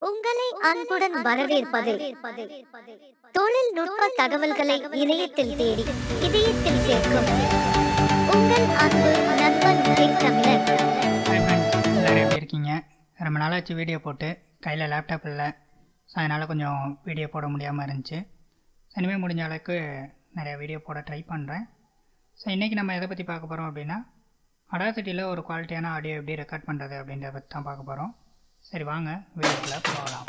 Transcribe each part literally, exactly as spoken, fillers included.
உங்களை அன்புடன் வரவேற்பது தொழில்நுட்ப தகவல்களை இணையத்தில் தேடி இதயத்தில் சேர்க்கும் உங்கள் அன்பு நண்பன் தமிழன். எல்லாரும் எப்படி இருக்கீங்க? ரொம்ப நாளாச்சு வீடியோ போட்டு, கையில் லேப்டாப் இல்லை, ஸோ அதனால் கொஞ்சம் வீடியோ போட முடியாமல் இருந்துச்சு. இனிமேல் முடிஞ்ச அளவுக்கு நிறையா வீடியோ போட ட்ரை பண்ணுறேன். ஸோ இன்றைக்கி நம்ம எதை பற்றி பார்க்க போகிறோம் அப்படின்னா, அடாசிட்டியில் ஒரு குவாலிட்டியான ஆடியோ எப்படி ரெக்கார்ட் பண்ணுறது அப்படின்றத பற்றி தான் பார்க்க போகிறோம். சரி வாங்க வீடியோக்குள்ள போகலாம்.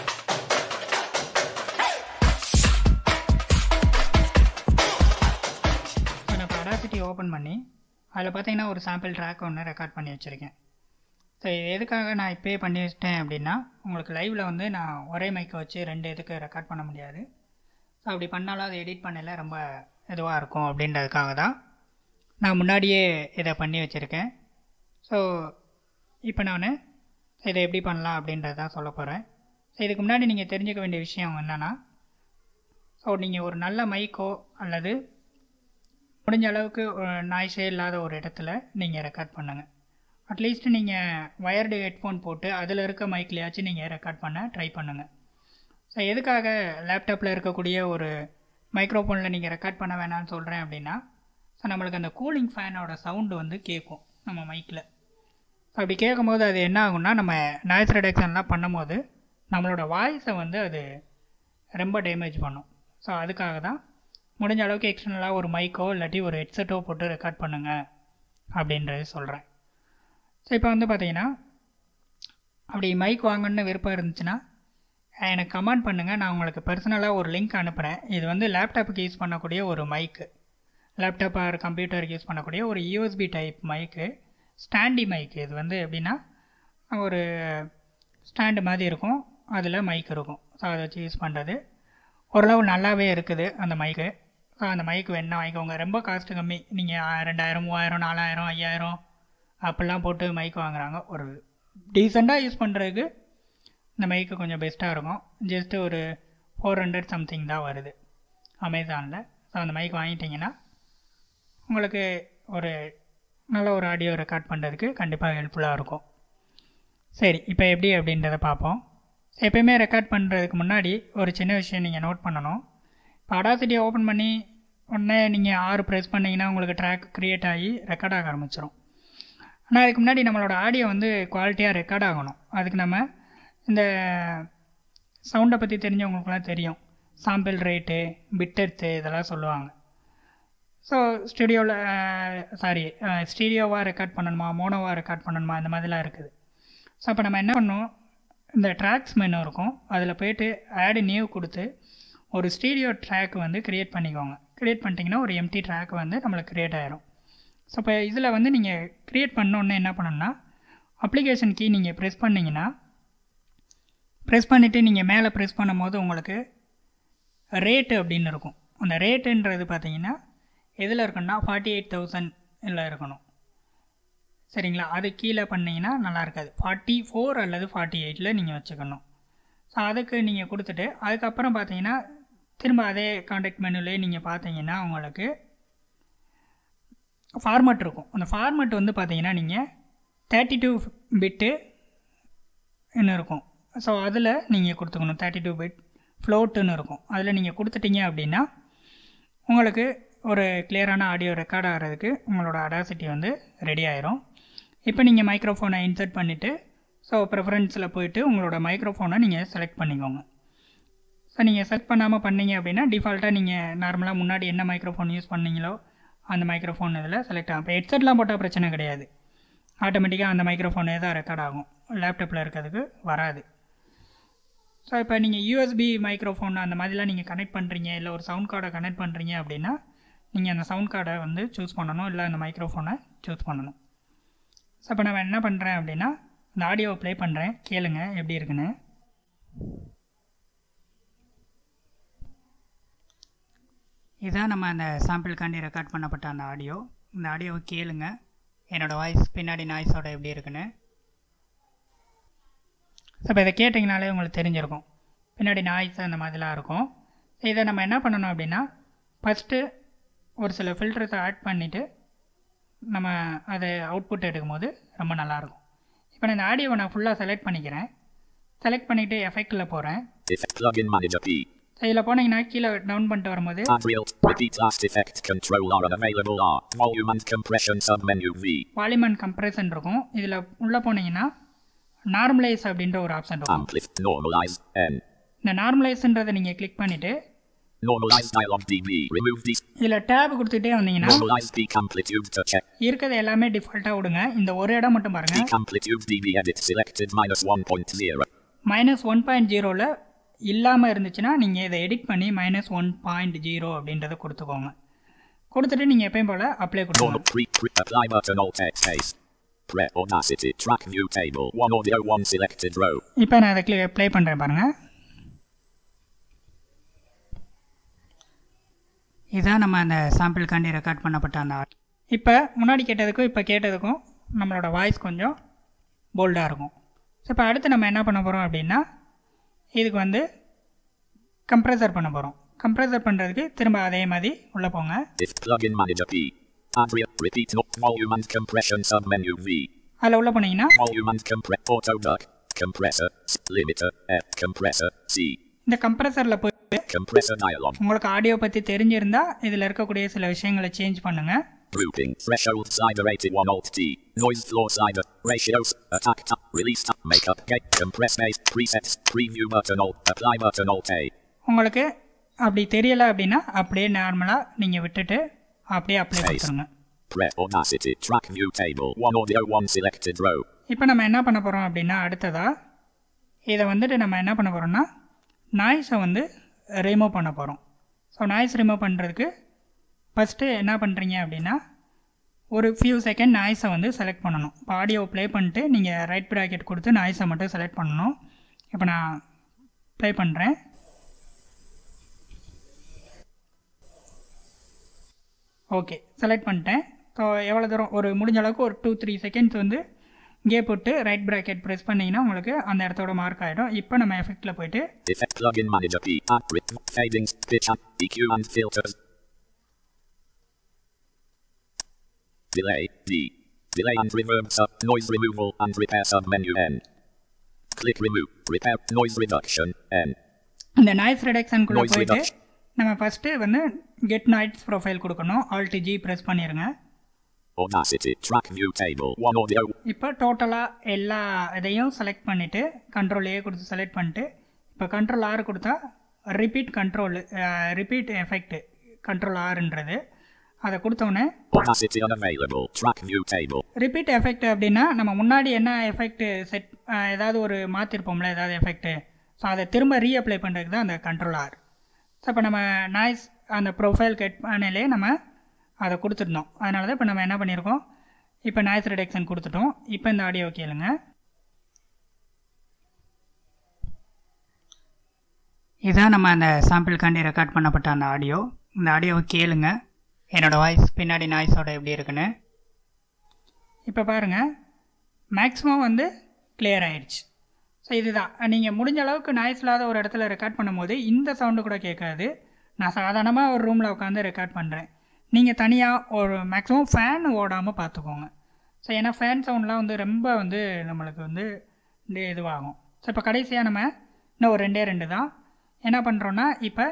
ஸோ நான் இப்போ அடாசிட்டி ஓப்பன் பண்ணி அதில் பார்த்தீங்கன்னா ஒரு சாம்பிள் ட்ராக் ஒன்று ரெக்கார்ட் பண்ணி வச்சுருக்கேன். ஸோ எதுக்காக நான் இப்போயே பண்ணி வச்சிட்டேன் அப்படின்னா, உங்களுக்கு லைவில் வந்து நான் ஒரே மைக்கை வச்சு ரெண்டு இதுக்கு ரெக்கார்ட் பண்ண முடியாது. ஸோ அப்படி பண்ணாலும் அதை எடிட் பண்ணல ரொம்ப இதுவாக இருக்கும் அப்படின்றதுக்காக தான் நான் முன்னாடியே இதை பண்ணி வச்சுருக்கேன். ஸோ இப்போ நான் இதை எப்படி பண்ணலாம் அப்படின்றது தான் சொல்ல போகிறேன். ஸோ இதுக்கு முன்னாடி நீங்கள் தெரிஞ்சுக்க வேண்டிய விஷயம் என்னென்னா, ஸோ நீங்கள் ஒரு நல்ல மைக்கோ அல்லது முடிஞ்ச அளவுக்கு நாய்ஸே இல்லாத ஒரு இடத்துல நீங்கள் ரெக்கார்ட் பண்ணுங்கள். அட்லீஸ்ட் நீங்கள் வயர்டு ஹெட்ஃபோன் போட்டு அதில் இருக்க மைக்லையாச்சும் நீங்கள் ரெக்கார்ட் பண்ண ட்ரை பண்ணுங்கள். ஸோ எதுக்காக லேப்டாப்பில் இருக்கக்கூடிய ஒரு மைக்ரோஃபோனில் நீங்கள் ரெக்கார்ட் பண்ண வேணாம்னு சொல்கிறேன் அப்படின்னா, ஸோ நம்மளுக்கு அந்த கூலிங் ஃபேனோட சவுண்டு வந்து கேட்கும் நம்ம மைக்கில். அப்படி கேட்கும்போது அது என்ன ஆகும்னா, நம்ம நாய்ஸ் ரிடக்ஷன்லாம் பண்ணும்போது நம்மளோட வாய்ஸை வந்து அது ரொம்ப டேமேஜ் பண்ணும். ஸோ அதுக்காக தான் முடிஞ்ச அளவுக்கு எக்ஸ்டர்னலாக ஒரு மைக்கோ இல்லாட்டி ஒரு ஹெட்செட்டோ போட்டு ரெக்கார்ட் பண்ணுங்கள் அப்படின்றது சொல்கிறேன். ஸோ இப்போ வந்து பார்த்தீங்கன்னா, அப்படி மைக் வாங்கணுன்னு விருப்பம் இருந்துச்சுன்னா எனக்கு கமெண்ட் பண்ணுங்கள். நான் உங்களுக்கு பர்சனலாக ஒரு லிங்க் அனுப்புகிறேன். இது வந்து லேப்டாப்புக்கு யூஸ் பண்ணக்கூடிய ஒரு மைக்கு, லேப்டாப் ஆர் கம்ப்யூட்டருக்கு யூஸ் பண்ணக்கூடிய ஒரு யூஎஸ்பி டைப் மைக்கு, ஸ்டாண்டி மைக்கு. இது வந்து எப்படின்னா ஒரு ஸ்டாண்டு மாதிரி இருக்கும், அதில் மைக் இருக்கும். ஸோ அதை வச்சு யூஸ் பண்ணுறது ஓரளவு நல்லாவே இருக்குது அந்த மைக்கு. ஸோ அந்த மைக்கு வேணா வாங்கிக்கோங்க. ரொம்ப காஸ்ட்டு கம்மி. நீங்கள் ரெண்டாயிரம் மூவாயிரம் நாலாயிரம் ஐயாயிரம் அப்படிலாம் போட்டு மைக் வாங்குகிறாங்க. ஒரு டீசெண்டாக யூஸ் பண்ணுறதுக்கு இந்த மைக்கு கொஞ்சம் பெஸ்ட்டாக இருக்கும். ஜஸ்ட்டு ஒரு ஃபோர் ஹண்ட்ரட் சம்திங் தான் வருது அமேசானில். ஸோ அந்த மைக் வாங்கிட்டிங்கன்னா உங்களுக்கு ஒரு நல்ல ஒரு ஆடியோ ரெக்கார்ட் பண்ணுறதுக்கு கண்டிப்பாக ஹெல்ப்ஃபுல்லாக இருக்கும். சரி, இப்போ எப்படி அப்படின்றத பார்ப்போம். எப்போயுமே ரெக்கார்ட் பண்ணுறதுக்கு முன்னாடி ஒரு சின்ன விஷயம் நீங்கள் நோட் பண்ணணும். இப்போ அடாசிட்டியை ஓப்பன் பண்ணி உடனே நீங்கள் ஆறு ப்ரெஸ் பண்ணிங்கன்னா உங்களுக்கு ட்ராக் க்ரியேட் ஆகி ரெக்கார்ட் ஆக ஆரம்பிச்சிடும். ஆனால் அதுக்கு முன்னாடி நம்மளோட ஆடியோ வந்து குவாலிட்டியாக ரெக்கார்ட் ஆகணும். அதுக்கு நம்ம இந்த சவுண்டை பற்றி தெரிஞ்சவங்களுக்குலாம் தெரியும், சாம்பிள் ரேட்டு, பிட்டெர்த்து இதெல்லாம் சொல்லுவாங்க. ஸோ ஸ்டுடியோவில் சாரி ஸ்டீரியோவாக ரெக்கார்ட் பண்ணணுமா, மோனோவாக ரெக்கார்ட் பண்ணணுமா, இந்த மாதிரிலாம் இருக்குது. ஸோ அப்போ நம்ம என்ன பண்ணோம், இந்த ட்ராக்ஸ் மெனு இருக்கும், அதில் போய்ட்டு ஆட் நியூ கொடுத்து ஒரு ஸ்டீரியோ ட்ராக் வந்து க்ரியேட் பண்ணிக்கோங்க. க்ரியேட் பண்ணிட்டீங்கன்னா ஒரு எம்டி ட்ராக் வந்து நம்மளுக்கு க்ரியேட் ஆகிரும். ஸோ இப்போ இதில் வந்து நீங்கள் க்ரியேட் பண்ணோன்னே என்ன பண்ணணும்னா, அப்ளிகேஷன் கீ நீங்கள் ப்ரெஸ் பண்ணிங்கன்னா, ப்ரெஸ் பண்ணிவிட்டு நீங்கள் மேலே ப்ரெஸ் பண்ணும் போது உங்களுக்கு ரேட்டு அப்படின்னு இருக்கும். அந்த ரேட்டுன்றது பார்த்தீங்கன்னா எதில் இருக்குன்னா ஃபார்ட்டி எயிட் தௌசண்ட் இல்லை இருக்கணும். சரிங்களா? அது கீழே பண்ணிங்கன்னா நல்லா இருக்காது. ஃபார்ட்டி ஃபோர் அல்லது ஃபார்ட்டி எயிட்டில் நீங்கள் வச்சுக்கணும். ஸோ அதுக்கு நீங்கள் கொடுத்துட்டு அதுக்கப்புறம் பார்த்தீங்கன்னா திரும்ப அதே கான்டாக்ட் மெனுலேயே நீங்கள் பார்த்தீங்கன்னா உங்களுக்கு ஃபார்மட் இருக்கும். அந்த ஃபார்மட் வந்து பார்த்தீங்கன்னா நீங்கள் தேர்ட்டி டூ பிட்டு இன்னும் இருக்கும். ஸோ அதில் நீங்கள் கொடுத்துக்கணும். தேர்ட்டி டூ பிட் ஃப்ளோட்டுன்னு இருக்கும். அதில் நீங்கள் கொடுத்துட்டீங்க அப்படின்னா உங்களுக்கு ஒரு கிளியரான ஆடியோ ரெக்கார்ட் ஆகிறதுக்கு உங்களோட அடாசிட்டி வந்து ரெடி ஆயிரும். இப்போ நீங்கள் மைக்ரோஃபோனை இன்சர்ட் பண்ணிவிட்டு ஸோ ப்ரிஃபரன்ஸில் போய்ட்டு உங்களோட மைக்ரோஃபோனை நீங்கள் செலக்ட் பண்ணிக்கோங்க. ஸோ நீங்கள் செலக்ட் பண்ணாமல் பண்ணீங்க அப்படின்னா டிஃபால்ட்டாக நீங்கள் நார்மலாக முன்னாடி என்ன மைக்ரோஃபோன் யூஸ் பண்ணீங்களோ அந்த மைக்ரோஃபோன் இதில் செலக்ட் ஆகும். இப்போ ஹெட்செட்லாம் போட்டால் பிரச்சனை கிடையாது, ஆட்டோமேட்டிக்காக அந்த மைக்ரோஃபோனே தான் ரெக்கார்ட் ஆகும், லேப்டாப்பில் இருக்கிறதுக்கு வராது. ஸோ இப்போ நீங்கள் யூஎஸ்பி மைக்ரோஃபோன் அந்த மாதிரிலாம் நீங்கள் கனெக்ட் பண்ணுறீங்க, இல்லை ஒரு சவுண்ட் கார்டை கனெக்ட் பண்ணுறீங்க அப்படின்னா நீங்கள் அந்த சவுண்ட் கார்டை வந்து சூஸ் பண்ணணும், இல்லை அந்த மைக்ரோஃபோனை சூஸ் பண்ணணும். ஸோ இப்போ நான் என்ன பண்ணுறேன் அப்படின்னா இந்த ஆடியோவை ப்ளே பண்ணுறேன், கேளுங்க எப்படி இருக்குன்னு. இதுதான் நம்ம அந்த சாம்பிளுக்காண்டி ரெக்கார்ட் பண்ணப்பட்ட அந்த ஆடியோ. இந்த ஆடியோவை கேளுங்க, என்னோடய வாய்ஸ் பின்னாடி நாய்ஸோட எப்படி இருக்குன்னு. ஸோ இப்போ இதை கேட்டிங்கனாலே உங்களுக்கு தெரிஞ்சிருக்கும், பின்னாடி நாய்ஸ் அந்த மாதிரிலாம் இருக்கும். இதை நம்ம என்ன பண்ணணும் அப்படின்னா, ஃபஸ்ட்டு ஒரு சில ஃபில்டர்ஸை ஆட் பண்ணிவிட்டு நம்ம அதை அவுட்புட் எடுக்கும் போது ரொம்ப நல்லாயிருக்கும். இப்போ நான் இந்த ஆடியோவை நான் ஃபுல்லாக செலக்ட் பண்ணிக்கிறேன். செலக்ட் பண்ணிவிட்டு எஃபெக்டில் போகிறேன். Effect plugin manager P. இதில் போனீங்கன்னா கீழே டவுன் பண்ணிட்டு வரும்போது Adriel, repeat last effect control R unavailable R. Volume and compression submenu V. Volume and compression இருக்கும். இதில் உள்ளே போனீங்கன்னா நார்மலைஸ் அப்படின்ற ஒரு ஆப்ஷன் இருக்கும். Amplif, normalize, N. இந்த நார்மலைஸ்ன்றதை நீங்கள் கிளிக் பண்ணிவிட்டு Normalize dialog D B. Remove these. இதில் டேப் கொடுத்துட்டே வந்தீங்கன்னா Normalize peak amplitude to check. இருக்கிறது எல்லாமே டிஃபால்ட்டாக விடுங்க. இந்த ஒரு இடம் மட்டும் பாருங்கள். Peak amplitude D B edit selected minus one point zero. Minus one point ஜீரோவில் இல்லாமல் இருந்துச்சுன்னா நீங்கள் இதை எடிட் பண்ணி மைனஸ் ஒன் பாயிண்ட் ஜீரோ அப்படின்றத கொடுத்துக்கோங்க. கொடுத்துட்டு நீங்கள் எப்பயும் போல் அப்ளை கொடுக்கணும். Pre, pre, apply button alt X space. Pre Audacity track view table. One audio one selected row. இப்போ நான் அதை கிளிக் ப்ளே பண்ணுறேன் பாருங்கள். இதான் நம்ம அந்த சாம்பிளுக்காண்டி ரெக்கார்ட் பண்ணப்பட்ட அந்த ஆர்ட். இப்போ முன்னாடி கேட்டதுக்கும் இப்போ கேட்டதுக்கும் நம்மளோட வாய்ஸ் கொஞ்சம் போல்டாக இருக்கும். ஸோ இப்போ அடுத்து நம்ம என்ன பண்ண போகிறோம் அப்படின்னா இதுக்கு வந்து கம்ப்ரெசர் பண்ண போகிறோம். கம்ப்ரெசர் பண்ணுறதுக்கு திரும்ப அதே மாதிரி உள்ளே போங்க. Plugin manager P. Adriel, repeat no volume and compression submenu V. அதில் உள்ளே போனீங்கன்னா Volume and compress auto duck compressor limiter F compressor C. இந்த கம்ப்ரெசரில் போய் compressor dialog. உங்களுக்கு ஆடியோ பற்றி தெரிஞ்சிருந்தா இதில் இருக்கக்கூடிய சில விஷயங்களை சேஞ்ச் பண்ணுங்கள். Grouping threshold slider eighty-one alt T. Noise floor slider ratios attack tap release tap makeup gate compress base presets preview button alt apply button alt A. உங்களுக்கு அப்படி தெரியலை அப்படின்னா அப்படியே நார்மலாக நீங்கள் விட்டுட்டு அப்படியே அப்ளை கொடுத்துருங்க. Pre Audacity track view table one audio one selected row. இப்போ நம்ம என்ன பண்ண போகிறோம் அப்படின்னா அடுத்ததாக இதை வந்துட்டு நம்ம என்ன பண்ண போகிறோம்னா நாய்ஸை வந்து ரிமூவ் பண்ண போகிறோம். ஸோ நாய்ஸ் ரிமூவ் பண்ணுறதுக்கு ஃபஸ்ட்டு என்ன பண்ணுறீங்க அப்படின்னா ஒரு ஃபியூ செகண்ட் நாய்ஸை வந்து செலக்ட் பண்ணணும். இப்போ ஆடியோ ப்ளே பண்ணிட்டு நீங்கள் ரைட் ப்ராக்கெட் கொடுத்து நாய்ஸை மட்டும் செலக்ட் பண்ணணும். இப்போ நான் ப்ளே பண்ணுறேன். ஓகே, செலக்ட் பண்ணிட்டேன். ஸோ எவ்வளோ தூரம் ஒரு முடிஞ்ச அளவுக்கு ஒரு டூ த்ரீ செகண்ட்ஸ் வந்து இங்கே போட்டு ரைட் ப்ராக்கெட் ப்ரெஸ் பண்ணிங்கன்னா உங்களுக்கு அந்த இடத்தோட மார்க் ஆகிடும். இப்போ நம்ம எஃபெக்டில் போயிட்டு Effect plugin manager P. Fadings, pitch and E Q and filters. Delay D. Delay and reverb sub noise removal and repair sub menu N. Click remove repair noise reduction N. இந்த noise ரிடக்ஷனுக்குள்ளே போயிட்டு நம்ம first வந்து get noise profile கொடுக்கணும். Alt G press பண்ணிடுங்க. Audacity track view table one audio. இப்போ டோட்டலாக எல்லா இதையும் செலக்ட் பண்ணிவிட்டு கண்ட்ரோல் ஏ கொடுத்து செலக்ட் பண்ணிட்டு இப்போ கண்ட்ரோல் ஆர் கொடுத்தா repeat control repeat effect control ஆறுன்றது அதை கொடுத்தோன்னே Audacity unavailable track view table. Repeat effect அப்படின்னா நம்ம முன்னாடி என்ன எஃபெக்ட் செட் ஏதாவது ஒரு மாற்றிருப்போம்ல ஏதாவது எஃபெக்ட்டு, ஸோ அதை திரும்ப ரீஅப்ளை பண்ணுறதுக்கு தான் அந்த கண்ட்ரோல் ஆர். ஸோ இப்போ நம்ம நாய்ஸ் அந்த ப்ரொஃபைல் கட் பண்ணலே நம்ம அதை கொடுத்துருந்தோம். அதனால தான் இப்போ நம்ம என்ன பண்ணியிருக்கோம், இப்போ நாய்ஸ் ரிடக்ஷன் கொடுத்துட்டோம். இப்போ இந்த ஆடியோ கேளுங்க. இதுதான் நம்ம அந்த சாம்பிளுக்காண்டி ரெக்கார்ட் பண்ணப்பட்ட அந்த ஆடியோ. இந்த ஆடியோவை கேளுங்க, என்னோடய வாய்ஸ் பின்னாடி நாய்ஸோட எப்படி இருக்குன்னு. இப்போ பாருங்கள், மேக்ஸிமம் வந்து கிளியர் ஆகிடுச்சு. ஸோ இதுதான் நீங்கள் முடிஞ்ச அளவுக்கு நாய்ஸ் இல்லாத ஒரு இடத்துல ரெக்கார்ட் பண்ணும்போது இந்த சவுண்டு கூட கேட்காது. நான் சாதாரணமாக ஒரு ரூமில் உட்காந்து ரெக்கார்ட் பண்ணுறேன். நீங்கள் தனியாக ஒரு மேக்ஸிமம் ஃபேன் ஓடாமல் பார்த்துக்கோங்க. ஸோ ஏன்னா ஃபேன் சவுண்ட்லாம் வந்து ரொம்ப வந்து நம்மளுக்கு வந்து இதுவாகும். ஸோ இப்போ கடைசியாக நம்ம இன்னும் ஒரு ரெண்டே ரெண்டு தான் என்ன பண்ணுறோன்னா இப்போ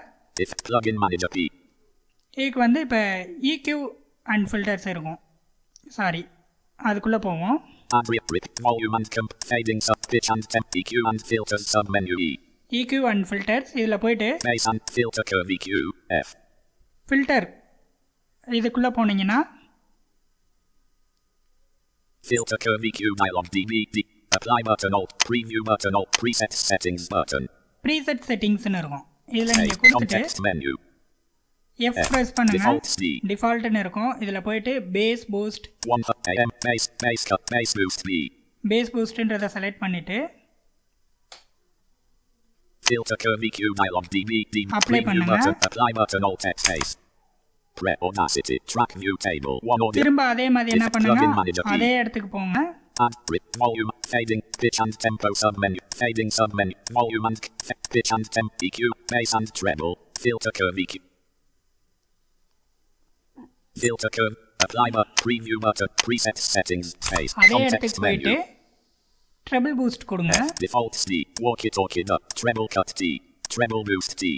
இதுக்கு வந்து இப்போ ஈக்யூ அண்ட் ஃபில்டர்ஸ் இருக்கும். சாரி, அதுக்குள்ளே போவோம். E Q and filters இதில் போயிட்டு ஃபில்டர் இதுக்குள்ளே போனீங்கன்னா filter curve E Q dialog D B D apply button alt preview button alt preset settings button preset settings னு இருக்கும். இதில் நீங்கள் கொடுத்துட்டு F press பண்ணுங்க, default னு இருக்கும். இதில் போயிட்டு bass boost one A M bass bass cut bass boost B bass boost ன்றதை செலக்ட் பண்ணிட்டு filter curve E Q dialog D B D apply பண்ணுங்க. button apply button alt X space Pre Audacity track view table one audio. திரும்ப அதே மாதிரி என்ன பண்ணுங்க, அதே இடத்துக்கு போங்க. Add volume fading pitch and tempo submenu fading submenu volume and pitch and tempo E Q bass and treble filter curve E Q filter curve apply button preview button preset settings space அதே இடத்துக்கு போயிட்டு treble boost கொடுங்க. F default D, walkie talkie up, treble cut D, treble boost D.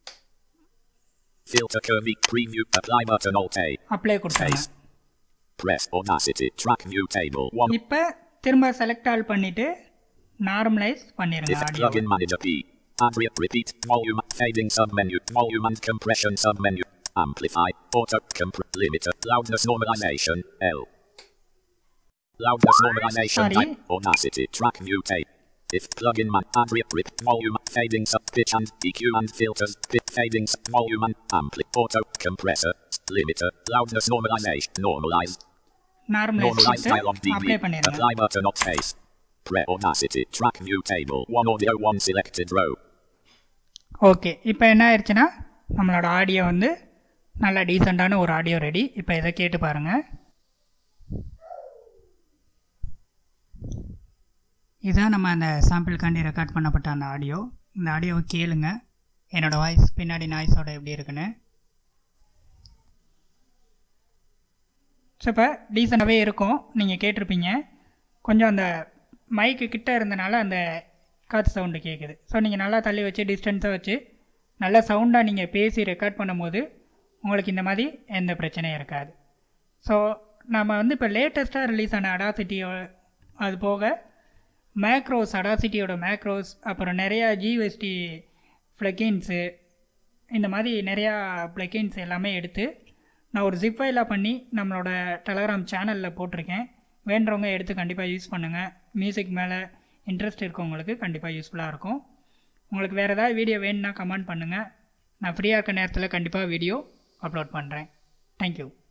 Filter curvy, preview, apply button alt A. Apply கொடுத்துருங்க. Press Audacity, track view table one. இப்போ திரும்ப select all பண்ணிட்டு normalise பண்ணிருங்க audio. Plugin manager P. Andrea, repeat, volume, fading submenu, volume and compression submenu, amplify, auto, compr, limiter, loudness normalization, L. Loudness normalization Sorry. type, Audacity, track view tape. If plugin man, Andrea, rip, volume, fading sub, pitch and E Q and filters, pitch, fading sub, volume and ampli, auto, compressor, limiter, loudness normalization, normalize. Normalise Normalize dialog பண்ணிட்டு apply D. பண்ணிருங்க. Apply button not space. Pre Audacity, track view table, one audio, one selected row. Okay, இப்போ என்ன ஆயிடுச்சுன்னா நம்மளோட audio வந்து நல்ல டீசெண்டான ஒரு ஆடியோ ரெடி. இப்போ இதை கேட்டு பாருங்கள். இதுதான் நம்ம அந்த சாம்பிளுக்காண்டி ரெக்கார்ட் பண்ணப்பட்ட அந்த ஆடியோ. இந்த ஆடியோவை கேளுங்க, என்னோடய வாய்ஸ் பின்னாடி நாய்ஸோட எப்படி இருக்குன்னு. ஸோ இப்போ டீசெண்டாகவே இருக்கும், நீங்கள் கேட்டிருப்பீங்க. கொஞ்சம் அந்த மைக்கு கிட்டே இருந்தனால அந்த காற்று சவுண்டு கேட்குது. ஸோ நீங்கள் நல்லா தள்ளி வச்சு டிஸ்டன்ஸாக வச்சு நல்லா சவுண்டாக நீங்கள் பேசி ரெக்கார்ட் பண்ணும்போது உங்களுக்கு இந்த மாதிரி எந்த பிரச்சனையும் இருக்காது. ஸோ நம்ம வந்து இப்போ லேட்டஸ்ட்டாக ரிலீஸ் ஆன அடாசிட்டியோ அது போக மேக்ரோஸ், அடாசிட்டியோட மேக்ரோஸ், அப்புறம் நிறையா ஜிஎஸ்டி ப்ளக்கின்ஸு, இந்த மாதிரி நிறையா ப்ளக்கின்ஸ் எல்லாமே எடுத்து நான் ஒரு ஜிப் ஃபைலாக பண்ணி நம்மளோட டெலகிராம் சேனலில் போட்டிருக்கேன். வேண்டவங்க எடுத்து கண்டிப்பாக யூஸ் பண்ணுங்கள். மியூசிக் மேலே இன்ட்ரெஸ்ட் இருக்கவங்களுக்கு கண்டிப்பாக யூஸ்ஃபுல்லாக இருக்கும். உங்களுக்கு வேறு ஏதாவது வீடியோ வேணும்னா கமெண்ட் பண்ணுங்கள். நான் ஃப்ரீயாக இருக்க நேரத்தில் கண்டிப்பாக வீடியோ அப்லோட் பண்ணுறேன். தேங்க்யூ.